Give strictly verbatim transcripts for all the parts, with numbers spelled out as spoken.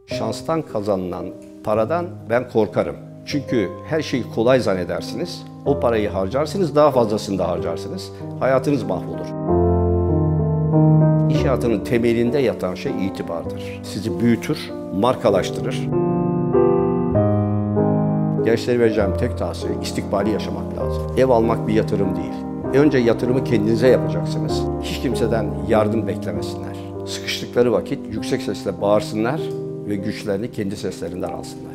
Şanstan kazanılan paradan ben korkarım. Çünkü her şeyi kolay zannedersiniz. O parayı harcarsınız, daha fazlasını da harcarsınız. Hayatınız mahvolur. İş hayatının temelinde yatan şey itibardır. Sizi büyütür, markalaştırır. Gençlere vereceğim tek tavsiye, istikbali yaşamak lazım. Ev almak bir yatırım değil. Önce yatırımı kendinize yapacaksınız. Hiç kimseden yardım beklemesinler. Sıkıştıkları vakit yüksek sesle bağırsınlar ve güçlerini kendi seslerinden alsınlar.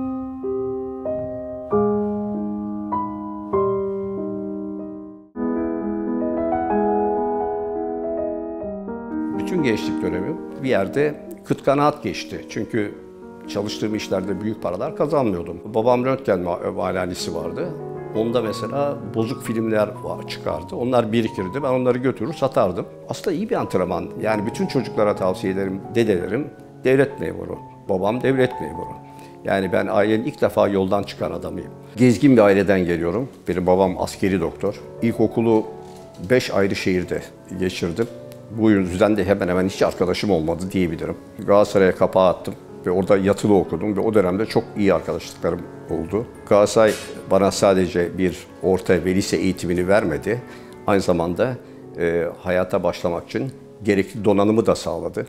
Bütün gençlik dönemi bir yerde kıt kanaat geçti. Çünkü çalıştığım işlerde büyük paralar kazanmıyordum. Babam röntgen muayenesi vardı. Onda mesela bozuk filmler var, çıkardı. Onlar birikirdi. Ben onları götürür satardım. Aslında iyi bir antrenman. Yani bütün çocuklara tavsiye ederim. Dedelerim devlet memuru. Babam devlet memuru. Yani ben ailenin ilk defa yoldan çıkan adamıyım. Gezgin bir aileden geliyorum. Benim babam askeri doktor. İlkokulu beş ayrı şehirde geçirdim. Bu yüzden de hemen hemen hiç arkadaşım olmadı diyebilirim. Galatasaray'a kapağı attım ve orada yatılı okudum ve o dönemde çok iyi arkadaşlıklarım oldu. Galatasaray bana sadece bir orta ve lise eğitimini vermedi. Aynı zamanda e, hayata başlamak için gerekli donanımı da sağladı.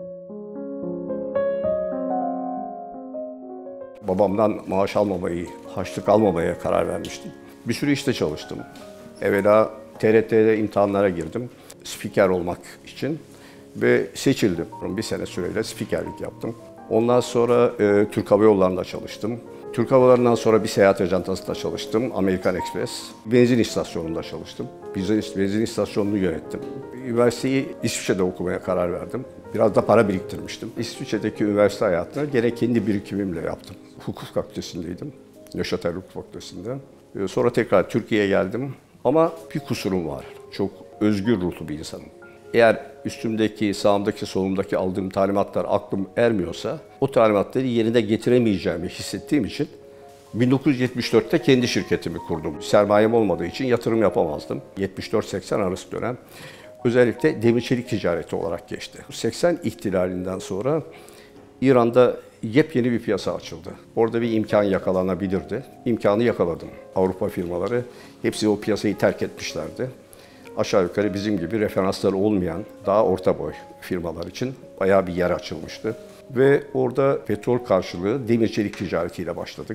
Babamdan maaş almamayı, harçlık almamaya karar vermiştim. Bir sürü işte çalıştım. Evvela T R T'de imtihanlara girdim. Spiker olmak için ve seçildim. Bir sene süreyle spikerlik yaptım. Ondan sonra e, Türk Hava Yolları'nda çalıştım. Türk Hava Yolları'ndan sonra bir seyahat ajantasında çalıştım. American Express. Benzin istasyonunda çalıştım. Benzin, benzin istasyonunu yönettim. Üniversiteyi İsviçre'de okumaya karar verdim. Biraz da para biriktirmiştim. İsviçre'deki üniversite hayatını gene kendi birikimimle yaptım. Hukuk fakültesindeydim. Neuchâtel Hukuk Fakültesi'nde. E, sonra tekrar Türkiye'ye geldim. Ama bir kusurum var. Çok özgür ruhlu bir insanım. Eğer üstümdeki, sağımdaki, solumdaki aldığım talimatlar aklım ermiyorsa, o talimatları yerine getiremeyeceğimi hissettiğim için bin dokuz yüz yetmiş dört'te kendi şirketimi kurdum. Sermayem olmadığı için yatırım yapamazdım. yetmiş dört seksen arası dönem özellikle demir çelik ticareti olarak geçti. seksen ihtilalinden sonra İran'da yepyeni bir piyasa açıldı. Orada bir imkan yakalanabilirdi. İmkanı yakaladım. Avrupa firmaları hepsi o piyasayı terk etmişlerdi. Aşağı yukarı bizim gibi referansları olmayan daha orta boy firmalar için bayağı bir yer açılmıştı. Ve orada petrol karşılığı demir çelik ticaretiyle başladık.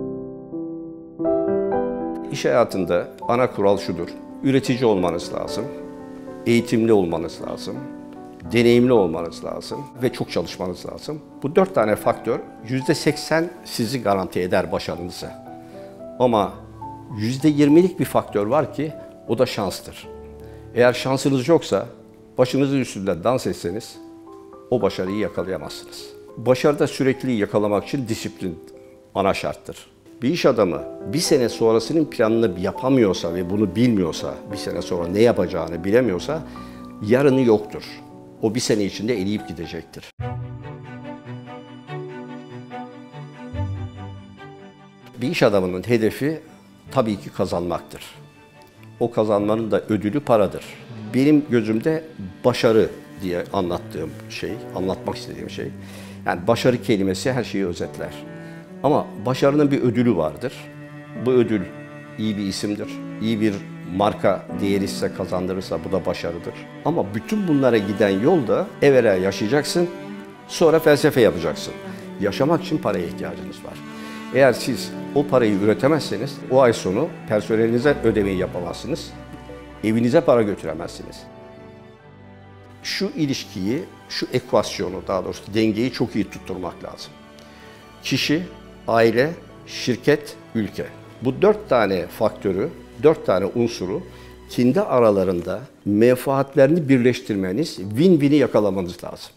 İş hayatında ana kural şudur: üretici olmanız lazım, eğitimli olmanız lazım, deneyimli olmanız lazım ve çok çalışmanız lazım. Bu dört tane faktör yüzde seksen sizi garanti eder başarınızı. Ama yüzde yirmilik bir faktör var ki o da şanstır. Eğer şansınız yoksa başınızın üstünde dans etseniz o başarıyı yakalayamazsınız. Başarıda sürekliliği yakalamak için disiplin ana şarttır. Bir iş adamı bir sene sonrasının planını yapamıyorsa ve bunu bilmiyorsa, bir sene sonra ne yapacağını bilemiyorsa yarını yoktur. O bir sene içinde eleyip gidecektir. Bir iş adamının hedefi tabii ki kazanmaktır. O kazanmanın da ödülü paradır. Benim gözümde başarı diye anlattığım şey, anlatmak istediğim şey, yani başarı kelimesi her şeyi özetler. Ama başarının bir ödülü vardır. Bu ödül iyi bir isimdir, iyi bir marka değeri size kazandırırsa bu da başarıdır. Ama bütün bunlara giden yolda evvela yaşayacaksın, sonra felsefe yapacaksın. Yaşamak için paraya ihtiyacınız var. Eğer siz o parayı üretemezseniz o ay sonu personelinize ödemeyi yapamazsınız, evinize para götüremezsiniz. Şu ilişkiyi, şu ekvasyonu, daha doğrusu dengeyi çok iyi tutturmak lazım. Kişi, aile, şirket, ülke. Bu dört tane faktörü, dört tane unsuru kendi aralarında menfaatlerini birleştirmeniz, win-win'i yakalamanız lazım.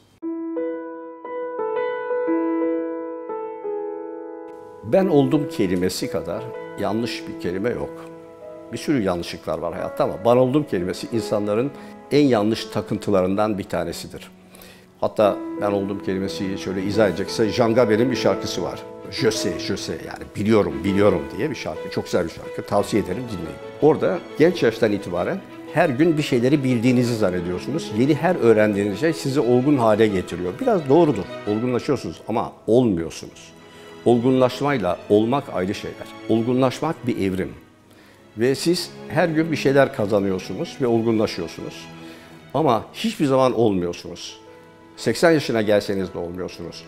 Ben oldum kelimesi kadar yanlış bir kelime yok. Bir sürü yanlışlıklar var hayatta ama ben oldum kelimesi insanların en yanlış takıntılarından bir tanesidir. Hatta ben oldum kelimesi şöyle izah edecekse Jean Gabel'in bir şarkısı var. Je sais, je sais, yani biliyorum, biliyorum diye bir şarkı. Çok güzel bir şarkı. Tavsiye ederim, dinleyin. Orada genç yaştan itibaren Her gün bir şeyleri bildiğinizi zannediyorsunuz. Yeni her öğrendiğiniz şey sizi olgun hale getiriyor. Biraz doğrudur. Olgunlaşıyorsunuz ama olmuyorsunuz. Olgunlaşmayla olmak ayrı şeyler. Olgunlaşmak bir evrim. Ve siz her gün bir şeyler kazanıyorsunuz ve olgunlaşıyorsunuz. Ama hiçbir zaman olmuyorsunuz. seksen yaşına gelseniz de olmuyorsunuz.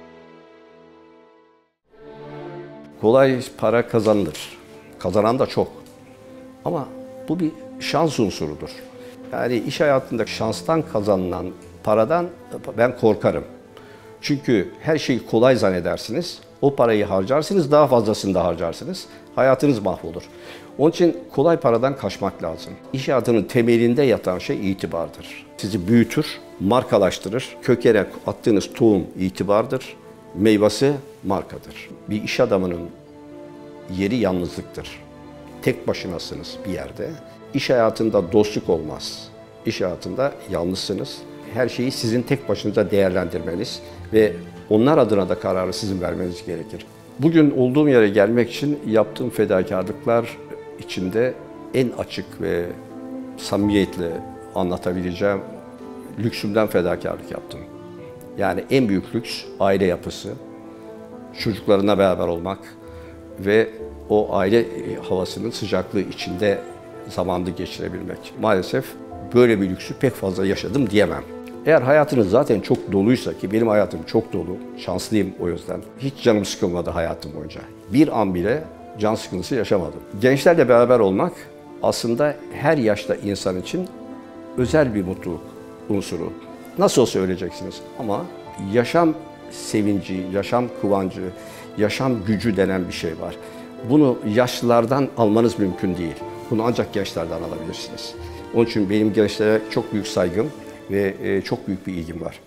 Kolay para kazanılır. Kazanan da çok. Ama bu bir şans unsurudur. Yani iş hayatında şanstan kazanılan paradan ben korkarım. Çünkü her şeyi kolay zannedersiniz. O parayı harcarsınız, daha fazlasını da harcarsınız. Hayatınız mahvolur. Onun için kolay paradan kaçmak lazım. İş hayatının temelinde yatan şey itibardır. Sizi büyütür, markalaştırır. Kökere attığınız tohum itibardır. Meyvesi markadır. Bir iş adamının yeri yalnızlıktır. Tek başınasınız bir yerde. İş hayatında dostluk olmaz. İş hayatında yalnızsınız. Her şeyi sizin tek başınıza değerlendirmeniz ve onlar adına da kararı sizin vermeniz gerekir. Bugün olduğum yere gelmek için yaptığım fedakarlıklar içinde en açık ve samimiyetle anlatabileceğim lüksümden fedakarlık yaptım. Yani en büyük lüks aile yapısı, çocuklarına beraber olmak ve o aile havasının sıcaklığı içinde zamanını geçirebilmek. Maalesef böyle bir lüksü pek fazla yaşadım diyemem. Eğer hayatınız zaten çok doluysa, ki benim hayatım çok dolu, şanslıyım o yüzden. Hiç canım sıkılmadı hayatım boyunca. Bir an bile can sıkıntısı yaşamadım. Gençlerle beraber olmak aslında her yaşta insan için özel bir mutluluk unsuru. Nasıl olsa öleceksiniz ama yaşam sevinci, yaşam kıvancı, yaşam gücü denen bir şey var. Bunu yaşlılardan almanız mümkün değil. Bunu ancak gençlerden alabilirsiniz. Onun için benim gençlere çok büyük saygım ve çok büyük bir ilgim var.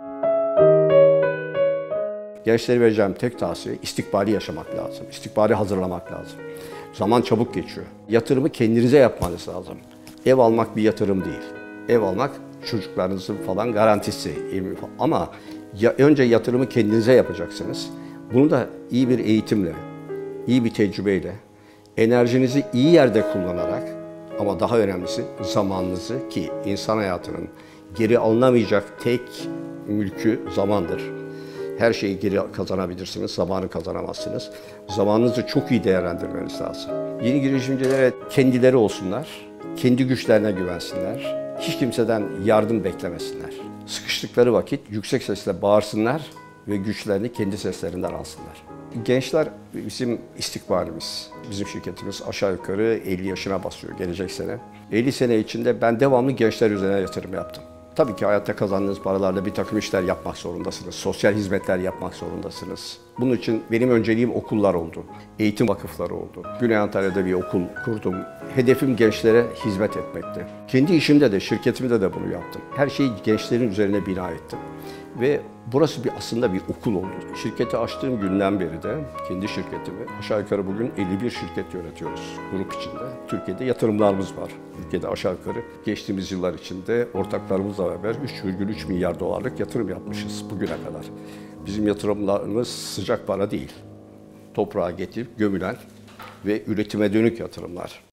Gençlere vereceğim tek tavsiye istikbali yaşamak lazım. İstikbali hazırlamak lazım. Zaman çabuk geçiyor. Yatırımı kendinize yapmanız lazım. Ev almak bir yatırım değil. Ev almak çocuklarınızın falan garantisi. Ama ya, önce yatırımı kendinize yapacaksınız. Bunu da iyi bir eğitimle, iyi bir tecrübeyle, enerjinizi iyi yerde kullanarak ama daha önemlisi zamanınızı, ki insan hayatının geri alınamayacak tek mülkü zamandır. Her şeyi geri kazanabilirsiniz, zamanı kazanamazsınız. Zamanınızı çok iyi değerlendirmeniz lazım. Yeni girişimcilere kendileri olsunlar, kendi güçlerine güvensinler, hiç kimseden yardım beklemesinler. Sıkıştıkları vakit yüksek sesle bağırsınlar ve güçlerini kendi seslerinden alsınlar. Gençler bizim istikbalimiz. Bizim şirketimiz aşağı yukarı elli yaşına basıyor gelecek sene. elli sene içinde ben devamlı gençler üzerine yatırım yaptım. Tabii ki hayatta kazandığınız paralarla bir takım işler yapmak zorundasınız. Sosyal hizmetler yapmak zorundasınız. Bunun için benim önceliğim okullar oldu. Eğitim vakıfları oldu. Güney Antalya'da bir okul kurdum. Hedefim gençlere hizmet etmekti. Kendi işimde de, şirketimde de bunu yaptım. Her şeyi gençlerin üzerine bina ettim. Ve burası bir aslında bir okul oldu. Şirketi açtığım günden beri de kendi şirketimi aşağı yukarı bugün elli bir şirket yönetiyoruz grup içinde. Türkiye'de yatırımlarımız var. Ülkede aşağı yukarı geçtiğimiz yıllar içinde ortaklarımızla beraber üç virgül üç milyar dolarlık yatırım yapmışız bugüne kadar. Bizim yatırımlarımız sıcak para değil. Toprağa getirip gömülen ve üretime dönük yatırımlar.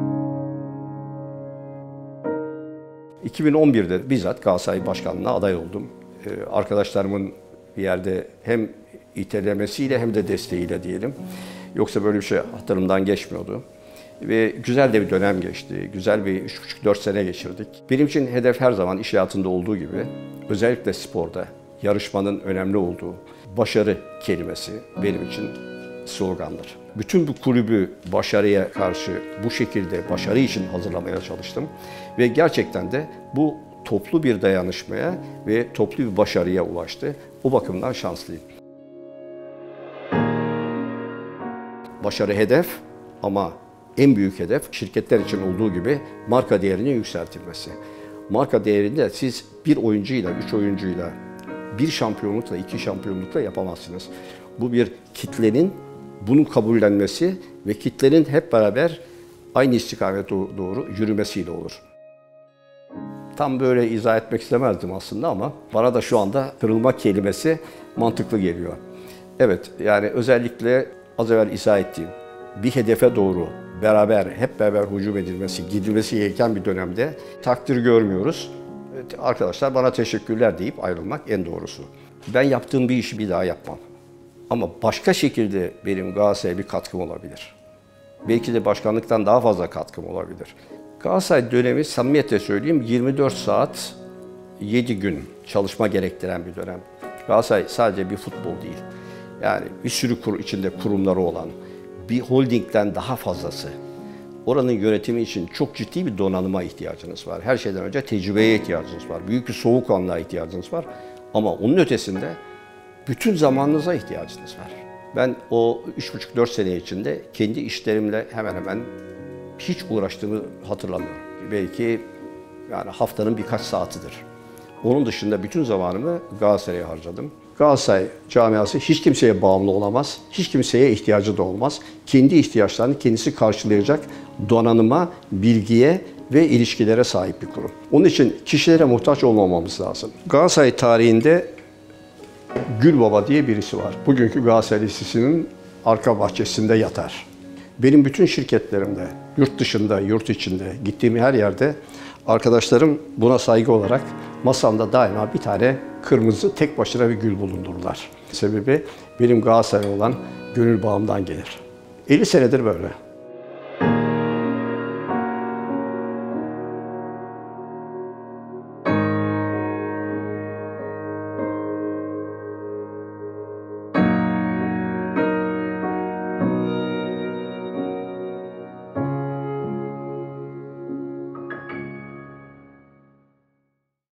iki bin on birde bizzat Galatasaray Başkanlığı'na aday oldum. Arkadaşlarımın bir yerde hem itelemesiyle hem de desteğiyle diyelim. Yoksa böyle bir şey hatırımdan geçmiyordu. Ve güzel de bir dönem geçti. Güzel bir üç buçuk dört sene geçirdik. Benim için hedef her zaman iş hayatında olduğu gibi, özellikle sporda yarışmanın önemli olduğu başarı kelimesi benim için slogandır. Bütün bu kulübü başarıya karşı bu şekilde başarı için hazırlamaya çalıştım. Ve gerçekten de bu toplu bir dayanışmaya ve toplu bir başarıya ulaştı. O bakımdan şanslıyım. Başarı hedef ama en büyük hedef şirketler için olduğu gibi marka değerinin yükseltilmesi. Marka değerini de siz bir oyuncuyla, üç oyuncuyla, bir şampiyonlukla, iki şampiyonlukla yapamazsınız. Bu bir kitlenin bunu kabullenmesi ve kitlenin hep beraber aynı istikamete doğru yürümesiyle olur. Tam böyle izah etmek istemezdim aslında ama bana da şu anda kırılma kelimesi mantıklı geliyor. Evet, yani özellikle az evvel izah ettiğim bir hedefe doğru beraber, hep beraber hücum edilmesi, gidilmesi gereken bir dönemde takdir görmüyoruz. Arkadaşlar bana teşekkürler deyip ayrılmak en doğrusu. Ben yaptığım bir işi bir daha yapmam. Ama başka şekilde benim Galatasaray'a bir katkım olabilir. Belki de başkanlıktan daha fazla katkım olabilir. Galatasaray dönemi, samimiyetle söyleyeyim, yirmi dört saat, yedi gün çalışma gerektiren bir dönem. Galatasaray sadece bir futbol değil. Yani bir sürü kur, içinde kurumları olan, bir holdingden daha fazlası. Oranın yönetimi için çok ciddi bir donanıma ihtiyacınız var. Her şeyden önce tecrübeye ihtiyacınız var. Büyük bir soğukkanlığa ihtiyacınız var. Ama onun ötesinde bütün zamanınıza ihtiyacınız var. Ben o üç buçuk dört sene içinde kendi işlerimle hemen hemen hiç uğraştığımı hatırlamıyorum. Belki yani haftanın birkaç saatidir. Onun dışında bütün zamanımı Galatasaray'a harcadım. Galatasaray camiası hiç kimseye bağımlı olamaz, hiç kimseye ihtiyacı da olmaz. Kendi ihtiyaçlarını kendisi karşılayacak donanıma, bilgiye ve ilişkilere sahip bir kurum. Onun için kişilere muhtaç olmamamız lazım. Galatasaray tarihinde Gülbaba diye birisi var. Bugünkü Galatasaray Lisesi'nin arka bahçesinde yatar. Benim bütün şirketlerimde, yurt dışında, yurt içinde, gittiğim her yerde arkadaşlarım buna saygı olarak masamda daima bir tane kırmızı tek başına bir gül bulundururlar. Sebebi benim Galatasaray'a olan gönül bağımdan gelir. elli senedir böyle.